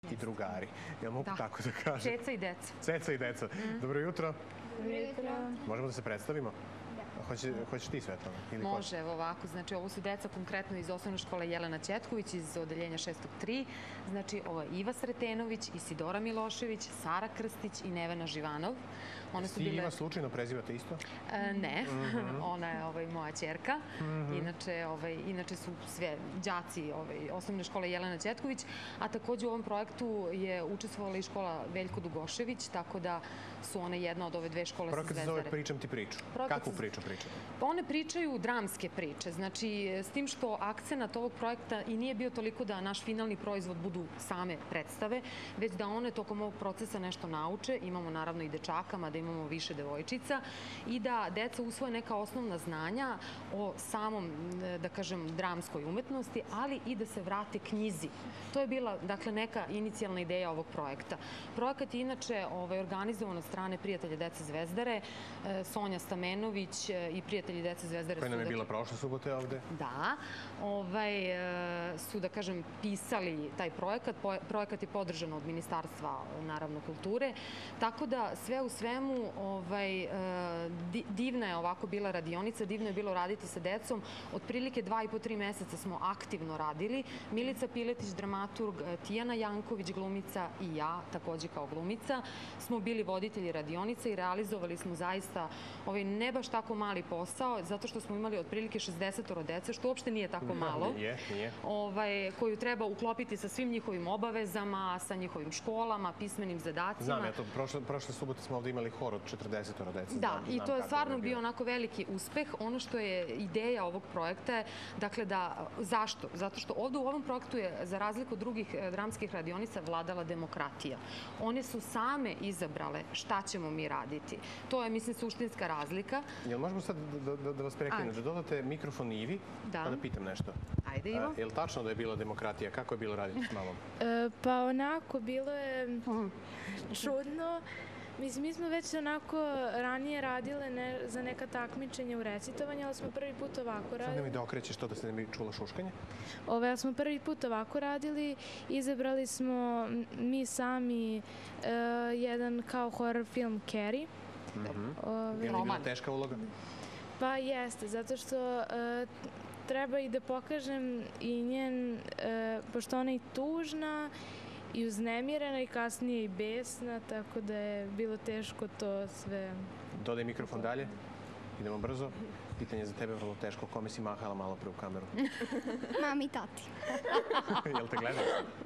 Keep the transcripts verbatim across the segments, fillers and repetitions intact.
i drugari. Jel mogu tako da kažem? Ceca i deca. Ceca i deca. Dobro jutro. Dobro jutro. Možemo da se predstavimo? Hoćeš ti, Svetlana? Može, evo ovako. Znači, ovo su deca konkretno iz osnovne škole Jelena Ćetković iz odeljenja šestog tri. Znači, ovo je Iva Sretenović, Isidora Milošević, Sara Krstić i Nevena Živanov. Ti Iva slučajno prezivate isto? Ne, ona je moja ćerka. Inače su sve đaci osnovne škole Jelena Ćetković, a takođe u ovom projektu je učestvovala i škola Veljko Dugošević, tako da su one jedna od ove dve škole sa Zvezdare. Projekat se zove Pričam ti priču. Kakvu priču pričate? One pričaju dramske priče, znači s tim što akcenat ovog projekta i nije bio toliko da naš finalni proizvod budu same predstave, već da one tokom ovog procesa nešto nauče, imamo naravno i dečakama, da imamo više devojčica i da deca usvoje neka osnovna znanja o samom, da kažem, dramskoj umetnosti, ali i da se vrate knjizi. To je bila, dakle, neka inicijalna ideja ovog projekta. Projekat je inače organizovan od strane prijatelja dece Zvezdare, Sonja Stamenović i prijatelji dece Zvezdare. Koja nam je bila prošle subote ovde? Da. Su, da kažem, pisali taj projekat. Projekat je podržan od Ministarstva, naravno, kulture. Tako da sve u svemu divna je ovako bila radionica, divno je bilo raditi sa decom. Otprilike dva i po, tri meseca smo aktivno radili. Milica Piletić, dramaturg, Tijana Janković, glumica i ja, takođe kao glumica, smo bili voditelji radionica i realizovali smo zaista ovaj ne baš tako mali posao, zato što smo imali otprilike šezdeset dece, što uopšte nije tako malo, koju treba uklopiti sa svim njihovim obavezama, sa njihovim školama, pismenim zadacima. Znam, eto, prošle subote smo ovde imali hor od četrdeset dece. Da, i to je stvarno bio onako veliki uspeh. Ono što je ideja ovog projekta je, dakle, da, zašto? Zato što ovde u ovom projektu je, za razliku od drugih dramskih radionica, vladala demokratija. One su same izabrale šta ćemo mi raditi. To je, mislim, suštinska razlika. Jel možemo sad da vas prekinem, da dodate mikrofon Ivi, pa da pitam nešto? Ajde, Ivo. Je li tačno da je bila demokratija? Kako je bilo raditi s mamom? Pa onako, bilo je čudno. Mislim, mi smo već onako ranije radile za neka takmičenja u recitovanju, ali smo prvi put ovako radili. Sad da mi da okrećeš to da se ne bi čula šuškanje? Ove, ali smo prvi put ovako radili. Izabrali smo mi sami jedan kao horror film Carrie. Je li bila teška uloga? Pa jeste, zato što treba i da pokažem i njen, pošto ona je i tužna, i uznemirena i kasnije i besna, tako da je bilo teško to sve. Dodaj mikrofon dalje. Idemo brzo. Pitanje za tebe je vrlo teško. Kome si mahala malo pre u kameru? Mami i tati. Jel te gledali?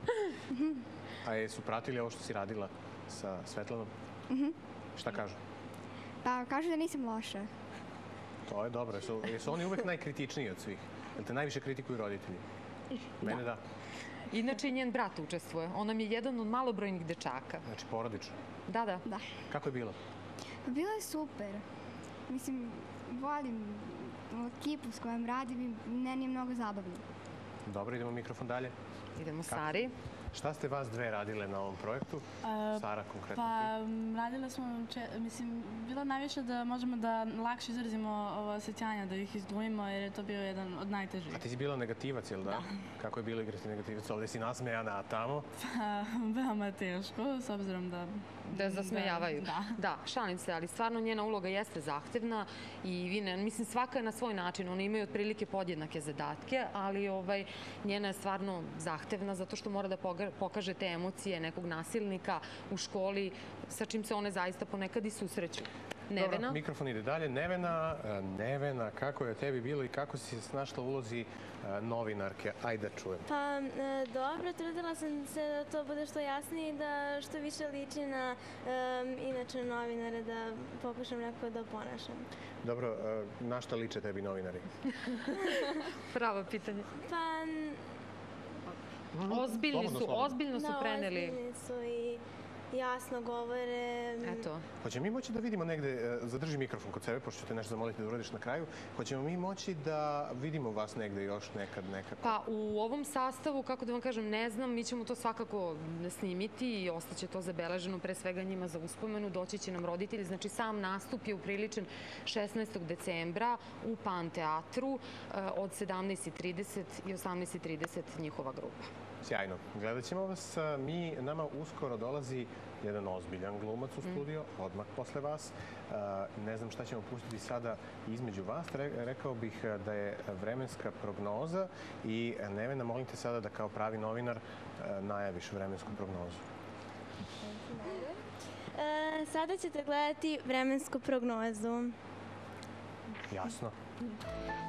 A jesu pratili ovo što si radila sa Svetlanom? Šta kažu? Pa kažu da nisam loša. To je dobro. Jesu oni uvek najkritičniji od svih? Jel te najviše kritikuju roditelji? Mene da. Inače i njen brat učestvuje. On nam je jedan od malobrojnih dečaka. Znači porodično? Da, da. Kako je bilo? Bilo je super. Mislim, volim ekipu s kojom radim i meni je mnogo zabavno. Dobro, idemo mikrofon dalje. Idemo Sari. Šta ste vas dve radile na ovom projektu? Sara konkretno. Pa radile smo, mislim, bilo najviše da možemo da lakše izrazimo ova osjećanja, da ih izglumimo, jer je to bio jedan od najtežih. A ti si bila negativac, jel da? Da. Kako je bilo igrati negativac? Ovde si nasmejana, a tamo? Pa, veoma je teško, s obzirom da... Da zasmejavaju. Da, šalim se, ali stvarno njena uloga jeste zahtevna i mislim, svaka je na svoj način. One imaju otprilike podjednake zadatke, ali njena je stvarno zahtevna zato što mora da pokaže te emocije nekog nasilnika u školi sa čim se one zaista ponekad i susreću. Nevena? Dobro, mikrofon ide dalje. Nevena, Nevena, kako je tebi bilo i kako si se snašla u ulozi novinarke? Ajde da čujem. Pa dobro, trudila sam se da to bude što jasnije i da što više liči na inače novinare, da pokušam nekako da ponašam. Dobro, na šta liče tebi novinari? Pravo pitanje. Pa... Ozbiljni su, ozbiljno su preneli. Da, ozbiljni su i jasno govore. Eto. Hoćemo mi moći da vidimo negde, zadrži mikrofon kod sebe, pošto ću te nešto zamoliti da uradiš na kraju, hoćemo mi moći da vidimo vas negde još nekad nekako? Pa u ovom sastavu, kako da vam kažem, ne znam, mi ćemo to svakako snimiti i ostaće to zabeleženo pre svega njima za uspomenu, doći će nam roditelji, znači sam nastup je upriličen šesnaestog decembra u Pan teatru od sedamnaest i trideset i osamnaest i trideset njihova grupa. Sjajno. Gledat ćemo vas. Mi, nama uskoro dolazi jedan ozbiljan glumac u studio, odmah posle vas. Ne znam šta ćemo pustiti sada između vas. Rekao bih da je vremenska prognoza i Nevena, molim te sada da kao pravi novinar najaviš vremensku prognozu. E, sada ćete gledati vremensku prognozu. Jasno.